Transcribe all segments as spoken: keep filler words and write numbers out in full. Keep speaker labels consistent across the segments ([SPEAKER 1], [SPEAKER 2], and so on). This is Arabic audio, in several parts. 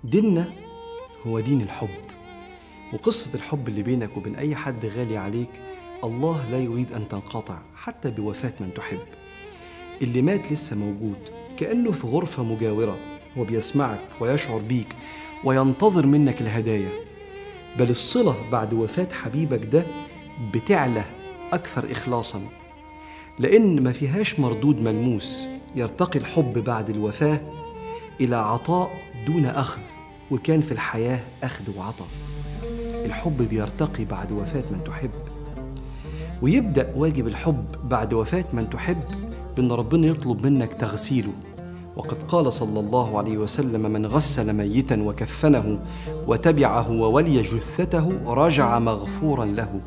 [SPEAKER 1] ديننا هو دين الحب، وقصة الحب اللي بينك وبين أي حد غالي عليك الله لا يريد أن تنقطع حتى بوفاة من تحب. اللي مات لسه موجود كأنه في غرفة مجاورة، هو بيسمعك ويشعر بيك وينتظر منك الهدايا. بل الصلة بعد وفاة حبيبك ده بتعلى أكثر إخلاصاً، لأن ما فيهاش مردود ملموس. يرتقي الحب بعد الوفاة إلى عطاء دون أخذ، وكان في الحياة أخذ وعطاء. الحب بيرتقي بعد وفاة من تحب، ويبدأ واجب الحب بعد وفاة من تحب بأن ربنا يطلب منك تغسيله. وقد قال صلى الله عليه وسلم: من غسل ميتا وكفنه وتبعه وولي جثته رجع مغفورا له.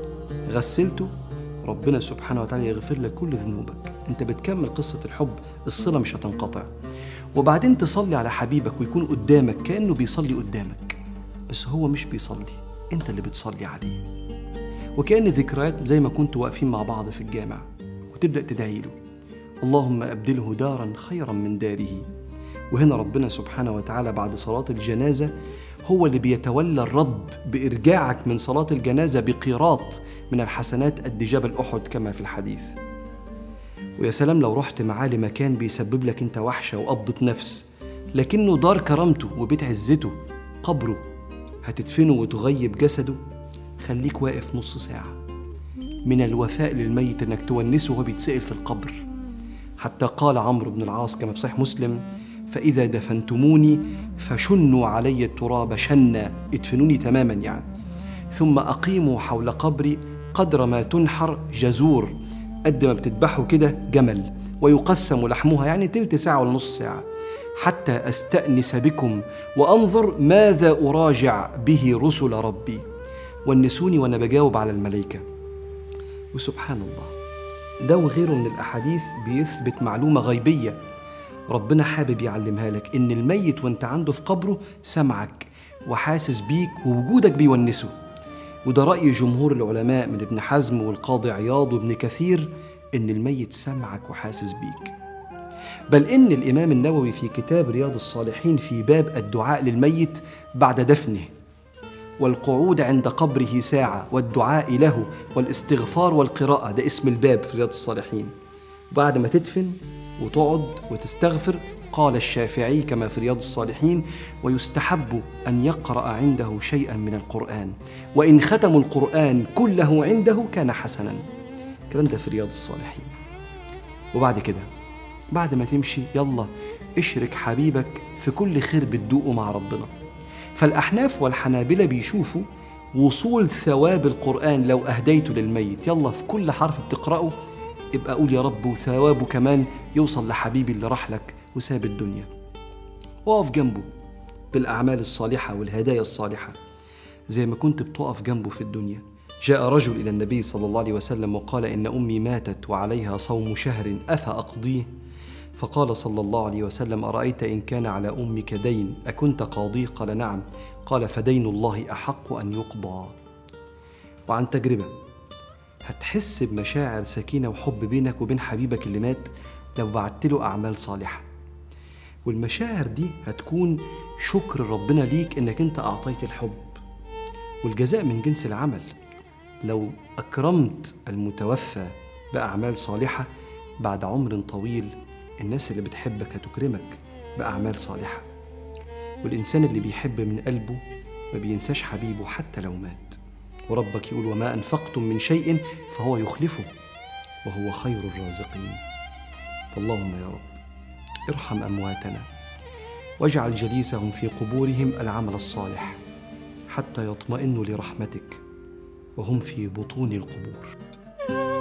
[SPEAKER 1] غسلته، ربنا سبحانه وتعالى يغفر لك كل ذنوبك. انت بتكمل قصة الحب، الصلة مش هتنقطع. وبعدين تصلي على حبيبك ويكون قدامك كأنه بيصلي قدامك، بس هو مش بيصلي، انت اللي بتصلي عليه. وكأن ذكريات زي ما كنتوا واقفين مع بعض في الجامع، وتبدأ تدعي له: اللهم أبدله دارا خيرا من داره. وهنا ربنا سبحانه وتعالى بعد صلاة الجنازة هو اللي بيتولى الرد بإرجاعك من صلاة الجنازة بقيراط من الحسنات قد جبل أحد كما في الحديث. ويا سلام لو رحت معاه لمكان بيسبب لك انت وحشة وقبضة نفس، لكنه دار كرامته وبيت عزته، قبره، هتدفنه وتغيب جسده. خليك واقف نص ساعة. من الوفاء للميت انك تونسه وهو بيتسأل في القبر. حتى قال عمرو بن العاص كما في صحيح مسلم: فإذا دفنتموني فشنوا علي التراب شنا، ادفنوني تماما يعني، ثم أقيموا حول قبري قدر ما تنحر جزور، قد ما بتذبحوا كده جمل، ويقسم لحمها، يعني تلت ساعة ولا نص ساعة، حتى أستأنس بكم وأنظر ماذا أراجع به رسل ربي. ونسوني وأنا بجاوب على الملائكة. وسبحان الله، ده وغيره من الأحاديث بيثبت معلومة غيبية ربنا حابب يعلمها لك، إن الميت وانت عنده في قبره سمعك وحاسس بيك ووجودك بيونسه. وده رأي جمهور العلماء من ابن حزم والقاضي عياض وابن كثير، إن الميت سمعك وحاسس بيك. بل إن الإمام النووي في كتاب رياض الصالحين في باب الدعاء للميت بعد دفنه والقعود عند قبره ساعة والدعاء له والاستغفار والقراءة، ده اسم الباب في رياض الصالحين. بعد ما تدفن وتقعد وتستغفر، قال الشافعي كما في رياض الصالحين: ويستحب أن يقرأ عنده شيئا من القرآن، وإن ختم القرآن كله عنده كان حسنا. الكلام ده في رياض الصالحين. وبعد كده بعد ما تمشي يلا اشرك حبيبك في كل خير بتدوقه مع ربنا. فالأحناف والحنابلة بيشوفوا وصول ثواب القرآن لو أهديته للميت. يلا في كل حرف بتقرأه ابقى أقول يا رب، وثوابه كمان يوصل لحبيبي اللي راح لك وساب الدنيا. وقف جنبه بالأعمال الصالحة والهدايا الصالحة زي ما كنت بتقف جنبه في الدنيا. جاء رجل إلى النبي صلى الله عليه وسلم وقال: إن أمي ماتت وعليها صوم شهر أفأقضيه؟ فقال صلى الله عليه وسلم: أرأيت إن كان على أمك دين أكنت قاضيه؟ قال: نعم. قال: فدين الله أحق أن يقضى. وعن تجربة هتحس بمشاعر سكينة وحب بينك وبين حبيبك اللي مات لو بعت له أعمال صالحة. والمشاعر دي هتكون شكر ربنا ليك إنك أنت أعطيت الحب، والجزاء من جنس العمل. لو أكرمت المتوفى بأعمال صالحة بعد عمر طويل، الناس اللي بتحبك هتكرمك بأعمال صالحة. والإنسان اللي بيحب من قلبه ما بينساش حبيبه حتى لو مات. وربك يقول: وما أنفقتم من شيء فهو يخلفه وهو خير الرازقين. فاللهم يا رب ارحم أمواتنا واجعل جليسهم في قبورهم العمل الصالح حتى يطمئنوا لرحمتك وهم في بطون القبور.